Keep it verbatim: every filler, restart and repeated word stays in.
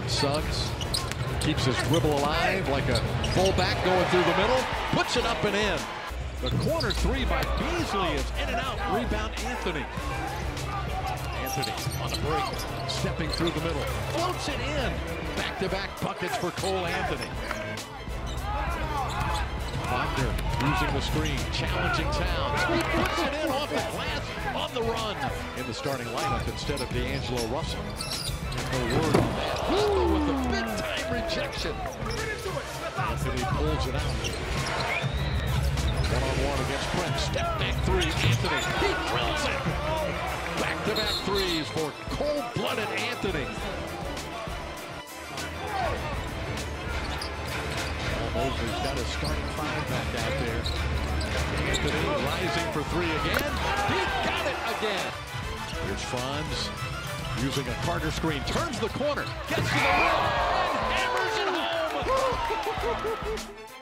Suggs keeps his dribble alive like a fullback going through the middle, puts it up and in. The corner three by Beasley is in and out. Rebound Anthony. Anthony on a break, stepping through the middle, floats it in. Back-to-back buckets for Cole Anthony. Wagner using the screen, challenging Towns. He puts it in off the glass on the run. In the starting lineup instead of D'Angelo Russell. No word on that. Woo, with a big-time rejection. Anthony pulls it out. One-on-one against Prince. Step back three, Anthony. He drills it. Back-to-back threes for cold-blooded Anthony. Mosley's got his starting five back out there. Anthony rising for three again. He got it again. Here's Franz using a Carter screen. Turns the corner. Gets to the rim. And hammers it home.